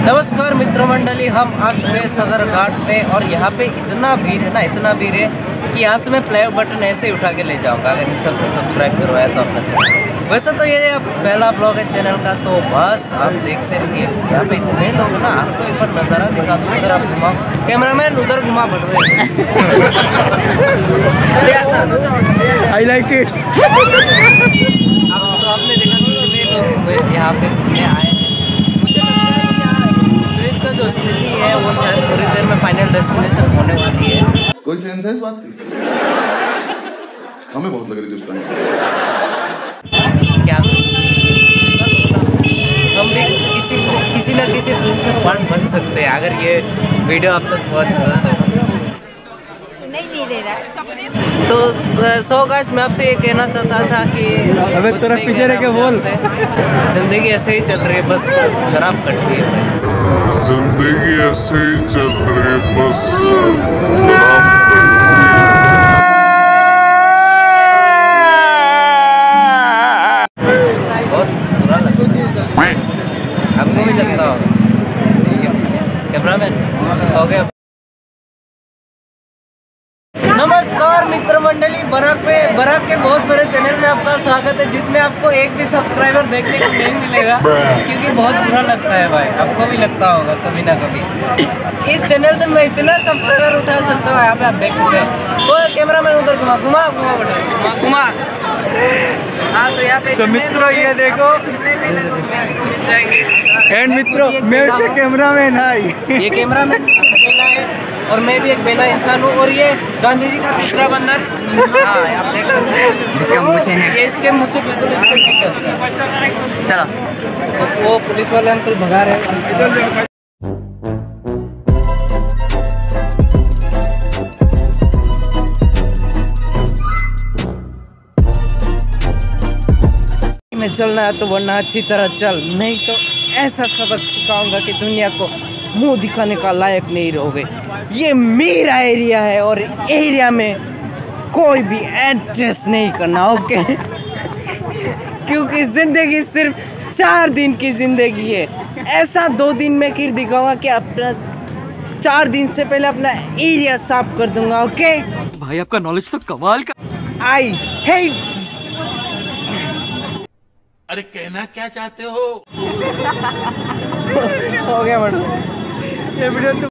नमस्कार मित्र मंडली, हम आ चुके हैं सदर घाट पे और यहाँ पे इतना भीड़ है ना, इतना भीड़ है कि यहाँ से मैं प्ले बटन ऐसे ही उठा के ले जाऊँगा अगर इन सबसे सब्सक्राइब करवाया तो अपना चैनल। वैसे तो ये पहला ब्लॉग है चैनल का, तो बस आप देखते रहिए। यहाँ पे इतने लोग ना, आपको एक बार नज़ारा दिखा दूँ। उधर आप घुमाओ, कैमरामैन उधर घुमा बढ़ रहे आई लाइक इट। अब तो आपने देखा कितने लोग यहाँ पे घूमने आए हैं। मुझे लगता है कि यहाँ ब्रिज का जो स्थिति है वो शायद थोड़ी देर में फाइनल डेस्टिनेशन होने वाली है। कोई सेंस है इस बात की? हमें बहुत लग रही थी उस टाइम। क्या हम भी किसी न किसी फिल्म का पार्ट बन सकते हैं अगर ये वीडियो आप तक पहुँच गया तो। सुनाई नहीं दे रहा है। तो सो गाइस, मैं आपसे ये कहना चाहता था कि अबे तेरा पीछे रह के बोल। जिंदगी ऐसे ही चल रही है, बस खराब कटती है। जिंदगी ऐसे ही चल रही है, बस बहुत बुरा लगता है, आपको भी लगता होगा। कैमरामैन हो गया। नमस्कार मित्र मंडली, बराक के बहुत बड़े चैनल में आपका स्वागत है, जिसमें आपको एक भी सब्सक्राइबर देखने को नहीं मिलेगा, क्योंकि बहुत बुरा लगता है भाई। आपको भी लगता होगा कभी ना कभी। इस चैनल से मैं इतना सब्सक्राइबर उठा सकता हूँ। यहाँ पे आप देख सकते हैं, वो कैमरा मैन उधर घुमा। हाँ, तो यहाँ पे तो मित्रों ये देखो, एंड मित्रों मेरे कैमरा मैन है, ये कैमरा मैन बेला है और मैं भी एक बेला इंसान हूँ। और ये गांधी जी का तीसरा बंधन, हाँ आप देख सकते हैं, जिसका मुझे है, ये इसके मुझे बिल्कुल इस पे ठीक है। चलो, तो वो पुलिस वाले अंकल भगा रहे हैं। में चलना है तो वरना अच्छी तरह चल, नहीं तो ऐसा सबक सिखाऊंगा कि दुनिया को मुंह दिखाने का लायक नहीं रहोगे। ये मेरा एरिया है और एरिया में कोई भी एंट्रेस नहीं करना, ओके? क्योंकि जिंदगी सिर्फ 4 दिन की जिंदगी है। ऐसा 2 दिन में फिर दिखाऊंगा कि अपना 4 दिन से पहले अपना एरिया साफ कर दूंगा, ओके? भाई आपका नॉलेज तो कमाल का। I hate. अरे कहना क्या चाहते हो? हो गया मैडम, ये वीडियो